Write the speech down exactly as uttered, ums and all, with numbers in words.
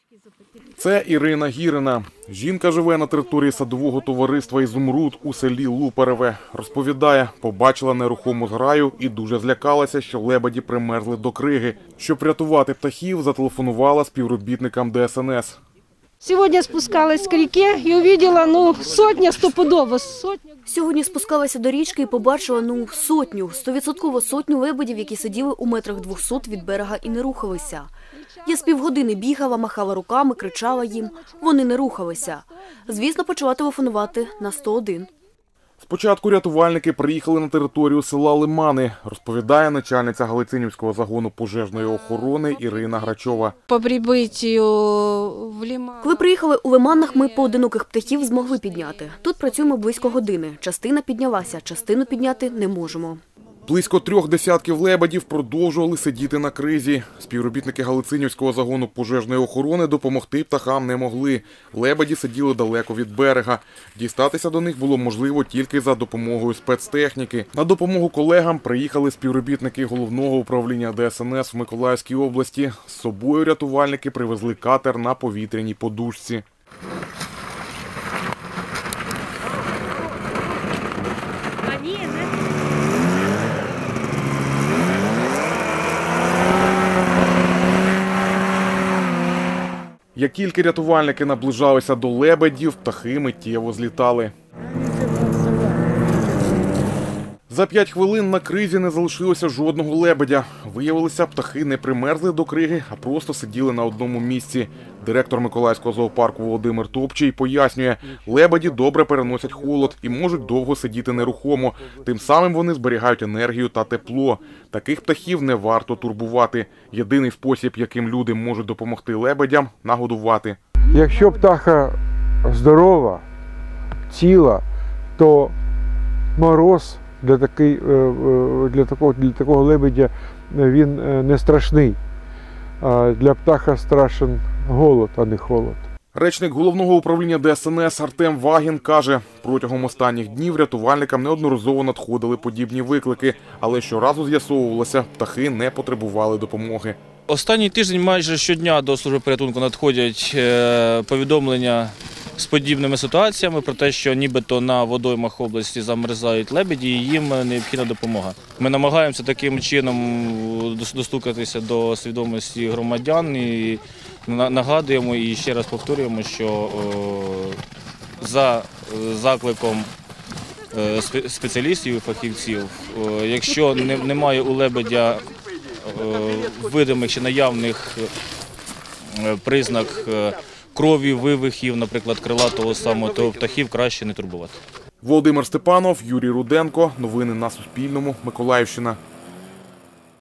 Це Ірина Гірина. Жінка живе на території садового товариства «Ізумруд» у селі Лупереве. Розповідає, побачила нерухому зграю і дуже злякалася, що лебеді примерзли до криги. Щоб врятувати птахів, зателефонувала співробітникам Де Ес Ен Ес. Сьогодні спускалась к ріки і побачила, ну, сотня стопудово. Сотня. Сьогодні спускалася до річки і побачила, ну, сотню, стовідсотково сотню лебедів, які сиділи у метрах двохсот від берега і не рухалися. Я з півгодини бігала, махала руками, кричала їм. Вони не рухалися. Звісно, почала телефонувати на сто один. Спочатку рятувальники приїхали на територію села Лимани, розповідає начальниця Галицинівського загону пожежної охорони Ірина Грачова. По прибиттю в Лиман. Коли приїхали у Лиманах, ми поодиноких птахів змогли підняти. Тут працюємо близько години. Частина піднялася, частину підняти не можемо. Близько трьох десятків лебедів продовжували сидіти на кризі. Співробітники Галицинівського загону пожежної охорони допомогти птахам не могли. Лебеді сиділи далеко від берега. Дістатися до них було можливо тільки за допомогою спецтехніки. На допомогу колегам приїхали співробітники головного управління Де Ес Ен Ес в Миколаївській області. З собою рятувальники привезли катер на повітряній подушці. Як тільки рятувальники наближалися до лебедів, птахи миттєво злітали. За п'ять хвилин на кризі не залишилося жодного лебедя. Виявилося, птахи не примерзли до криги, а просто сиділи на одному місці. Директор Миколаївського зоопарку Володимир Топчий пояснює, лебеді добре переносять холод і можуть довго сидіти нерухомо. Тим самим вони зберігають енергію та тепло. Таких птахів не варто турбувати. Єдиний спосіб, яким люди можуть допомогти лебедям – нагодувати. Якщо птаха здорова, ціла, то мороз для, такий, для, такого, для такого лебедя він не страшний. Для птаха страшен голод, а не холод. Речник головного управління Де Ес Ен Ес Артем Вагін каже, протягом останніх днів рятувальникам неодноразово надходили подібні виклики, але щоразу з'ясовувалося, птахи не потребували допомоги. Останній тиждень майже щодня до служби порятунку надходять повідомлення з подібними ситуаціями про те, що нібито на водоймах області замерзають лебеді і їм необхідна допомога. Ми намагаємося таким чином достукатися до свідомості громадян і нагадуємо і ще раз повторюємо, що за закликом спеціалістів і фахівців, якщо немає у лебедя видимих чи наявних признак крові, вивихів, наприклад, крилатого самого, то птахів краще не турбувати. Володимир Степанов, Юрій Руденко. Новини на Суспільному. Миколаївщина.